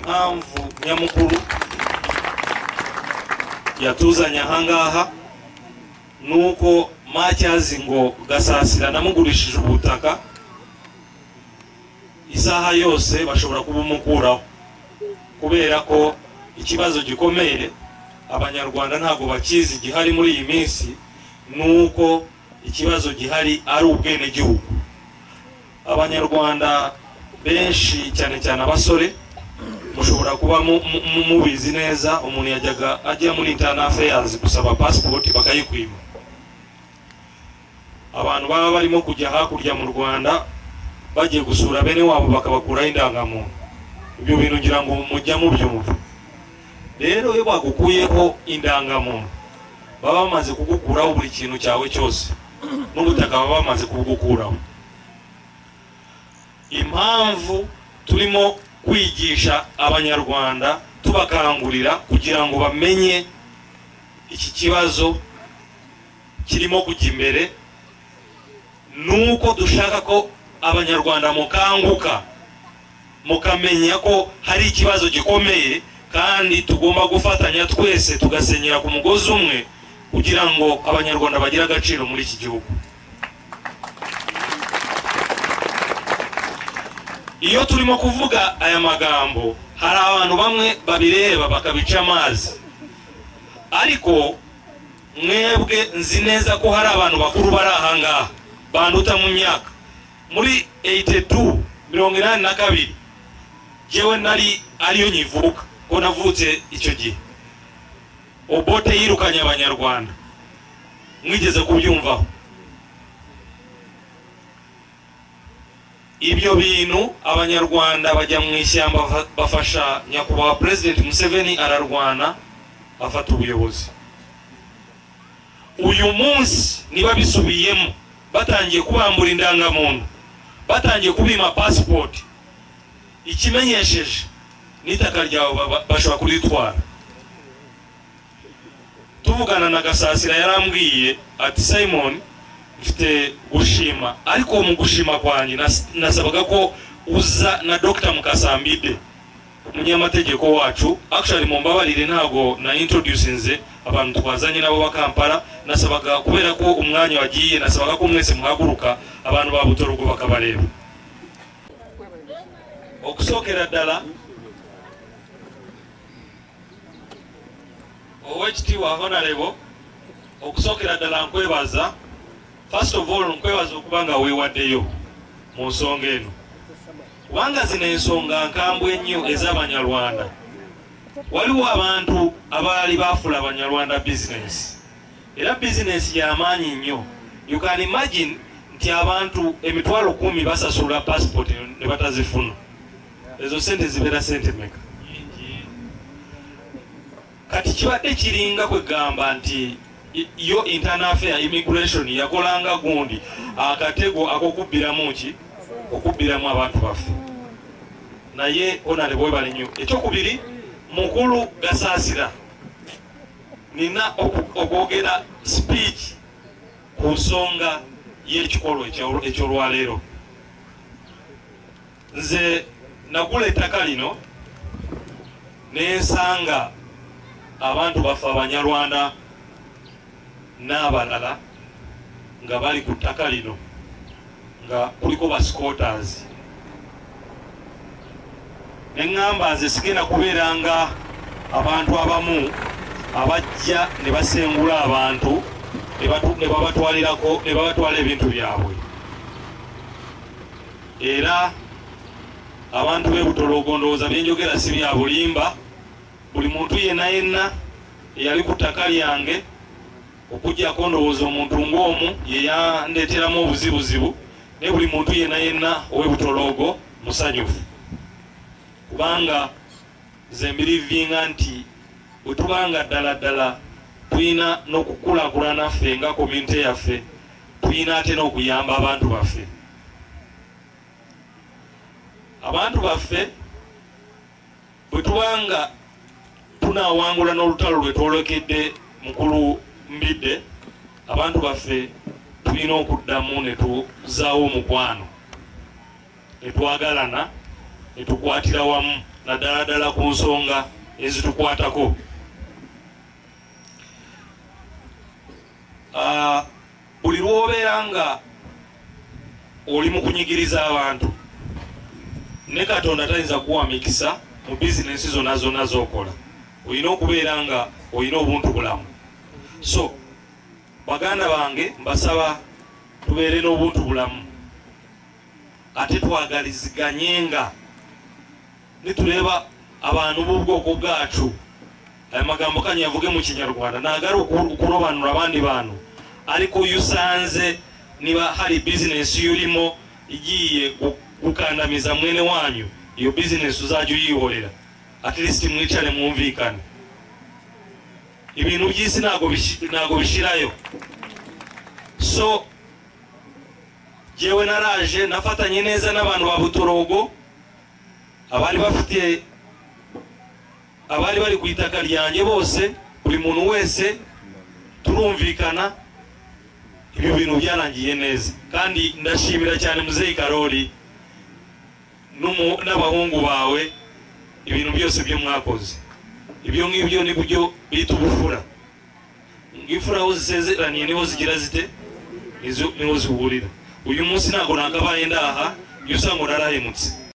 impamvu nyamukuru yatuzanya ahangaha nuko Matyazi ngo Gasasira namugurishije ubutaka isaha yose bashobora kubumukuraho kubera ko ikibazo gikomeye abanyarwanda ntago bakizi gihari muri iyi minsi nuko ikibazo gihari ari ubwene gihugu. Abanyarwanda benshi cyane cyane abasore mushobora kuba mubizi neza umuntu yajyaga ajya muri internal affairs gusaba passport bakayikwima. Abantu baba barimo kujya hakurya mu Rwanda bagiye gusura bene wabo bakabakuraho indangamuntu. Ibyo bintu ngira ngo mujya mu byumva. Rero iyo bagukuyeho indangamuntu baba bamaze kugukuraho buri kintu cyawe cyose n'ubutaka baba bamaze kugukuraho. Impamvu turimo kwigisha abanyarwanda tubakangurira kugira ngo bamenye iki kibazo kirimo kujya imbere nuko dushaka ko abanyarwanda mukanguka mukamenya ko hari ikibazo gikomeye kandi tugomba gufatanya twese tugasenyera ku mugozi umwe kugira ngo abanyarwanda bagire agaciro muri iki gihugu. Iyo turimo kuvuga aya magambo hari abantu bamwe babireba bakabica amazi, ariko mwebwe nzi neza ko hari abantu bakuru bari ahangaha banduta mu myaka. Muri 82 jewe nari ariyo nyivuka ko navutse icyo gihe. Obote yirukanye abanyarwanda, mwigeze kubyumvaho? Ibyo bintu abanyarwanda bajya mu ishyamba bafasha nyakubahwa President Museveni ararwana afata ubuyobozi. Uyu munsi niba bisubiyemo batangiye kubambura indangamuntu, batangiye kubima passport, ikimenyesheje n'itaka ryawe bashobora kuritwara. Tuvugana na Gasasira yarambwiye ati Simon mfite gushima, ariko mu gushima kwanjye nasabaga ko uza na Dr. Mukasambide umunyamategeko wacu. Actually mumbabarire ntago na introducinze abantu twazanye nabo bakampara, nasabaga kubera ko umwanya wagiye nasabaga ko mwese muhaguruka abantu ba Butorogo bakabareba. Okusokera dala owekiti wa honorable okusokera dala nkwebaza. First of all nkwebaza okubanga weewaddeyo mu nsonga eno, kubanga zino ensonga nkambwe ennyo ez'abanyarwanda. Waliwo abantu abaali baafula abanyarwanda business, era business y'amaanyi nnyo. You can imagine nti abantu 10,000 basasula passport ne batazifuna. Ezo sente zibeera sente meka? Kati kibadde kiringa kwegamba nti yo internal affairs immigration yakolanga gundi akatego akokubbiramu ki okubbiramu abantu baffe. Naye honorable balinyo ekyokubiri mukulu Gasasira nina okwogera speech ku nsonga y'ekikolo ekyolwaleero. Nze nagula ettaka lino nensanga abantu baffe abanyarwanda n'abalala nga bali ku ttaka lino nga kuliko ba squatters. Neŋŋamba nze sigenda kubeeranga abantu abamu abajja ne basengula abantu ne babatwalirako ne babatwala ebintu byabwe. Era abantu b'e Butorogo ndowooza byenjogera si bya bulimba. Buli muntu yenna eyali ku ttaka lyange okujjako ndowooza omuntu ng'omu ye yandeeteramu obuzibuzibu, ne buli muntu yenna ow'e Butorogo musanyufu, kubanga nze mbirivinga nti bwe tubanga ddala tulina n'okukulaakulana ffe nga community yaffe, tulina ate n'okuyamba abantu baffe. Abantu baffe bwe tubanga tunaawangula n'olutalo lwe twolokedde mukulu Mbidde, abantu baffe tulina okuddamu ne tuzaawo omukwano, ne twagalana, ne tukwatira wamu. naddala ku nsonga ezitukwatako. Buli lwobeera nga oli mu kunyigiriza abantu ne Katonda tayinza kuwa mikisa mu bizinesi zonna zonna z'okola, olina okubeera nga olina obuntu bulamu. So baganda bange mbasaba tubeere n'obuntu bulamu, ate twagaliziganyenga. Nituleba abantu b'ubwoko bwacu, ayo magambo kanyavuge mu Kinyarwanda, naagala okurobanura abandi bantu, ariko usanze niba hari bizinesi yulimo igiye kukandamiza mwene wanyu, iyo bizinesi uzajya uyihorera, at least mwicare mwumvikane. Ibintu by'isi ntago bishirayo. So jewe naraje nafatanye neza n'abantu ba Butorogo, abari bari ku itaka ryanjye bose, buri muntu wese turumvikana. Ibyo bintu byarangiye neza, kandi ndashimira cyane Muzeyi Karoli n'abahungu bawe. Ibintu byose byo mwakoze, ibyo ngibyo ni byo bita ubufura. Ngifura aho zisezeraniye niho zigira zite, niho zihurira. Uyu munsi ntabwo nakabaye ndaha, usanga narahemutse.